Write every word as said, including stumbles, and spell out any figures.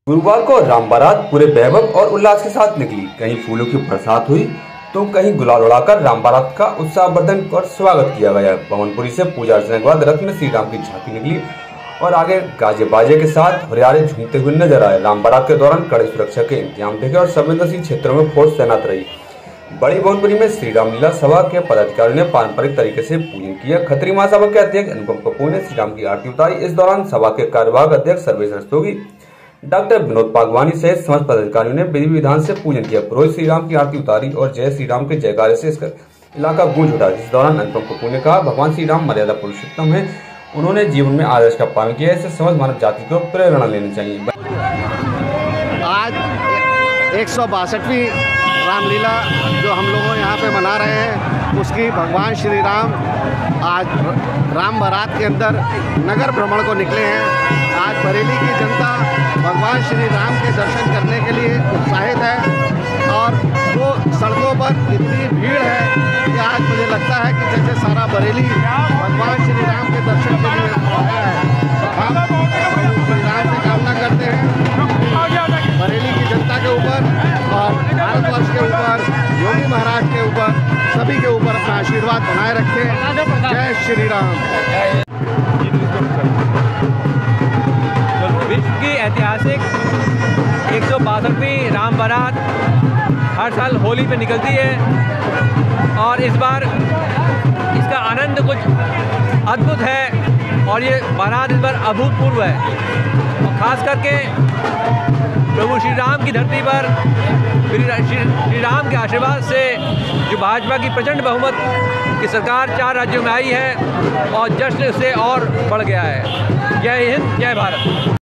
गुरुवार को राम बारात पूरे वैभव और उल्लास के साथ निकली। कहीं फूलों की बरसात हुई तो कहीं गुलाल उड़ाकर राम बारात का उत्साहवर्धन और स्वागत किया गया। भवनपुरी से पूजा अर्चना के बाद रथ में श्री राम की झांकी निकली और आगे गाजे बाजे के साथ हुरियारे झूमते हुए नजर आए। राम बारात के दौरान कड़े सुरक्षा के इंतजाम देखे और संवेदनशील क्षेत्रों में फोर्स तैनात रही। बड़ी भवनपुरी में श्री राम लीला सभा के पदाधिकारियों ने पारंपरिक तरीके से पूजन किया। खत्री महासभा के अध्यक्ष अनुपम कपूर ने श्री राम की आरती उतारी। इस दौरान सभा के कार्यवाहक अध्यक्ष सर्वेश रस्तोगी, डॉक्टर विनोद पागवानी सहित समस्त पदाधिकारियों ने विधि विधान से पूजन किया। पुरोहित श्री राम की आरती उतारी और जय श्री राम के जयकारे से इसका इलाका गूंज उठा। इस दौरान अनुपम कपूर ने कहा, भगवान श्री राम मर्यादा पुरुषोत्तम है, उन्होंने जीवन में आदर्श का पालन किया, इससे समस्त मानव जाति को प्रेरणा लेनी चाहिए। आज एक सौ बासठवीं रामलीला जो हम लोगों यहाँ पे मना रहे हैं, उसकी भगवान श्री राम आज राम बारात के अंदर नगर भ्रमण को निकले हैं। आज बरेली की जनता भगवान श्री राम के दर्शन करने के लिए उत्साहित है और वो सड़कों पर इतनी भीड़ है कि आज मुझे लगता है कि जैसे सारा बरेली भगवान श्री राम के दर्शन के लिए आया है। हम श्री राम से कामना करते हैं बरेली की जनता के ऊपर और भारतवर्ष के ऊपर, योगी महाराज के ऊपर, सभी के ऊपर अपना आशीर्वाद बनाए रखें। जय श्री राम। विश्व की ऐतिहासिक एक सौ बासठवीं राम बारात हर साल होली पे निकलती है और इस बार इसका आनंद कुछ अद्भुत है और ये बारात इस बार अभूतपूर्व है। और ख़ास करके प्रभु श्री राम की धरती पर श्री राम के आशीर्वाद से जो भाजपा की प्रचंड बहुमत की सरकार चार राज्यों में आई है और जश्न से और बढ़ गया है। जय हिंद, जय भारत।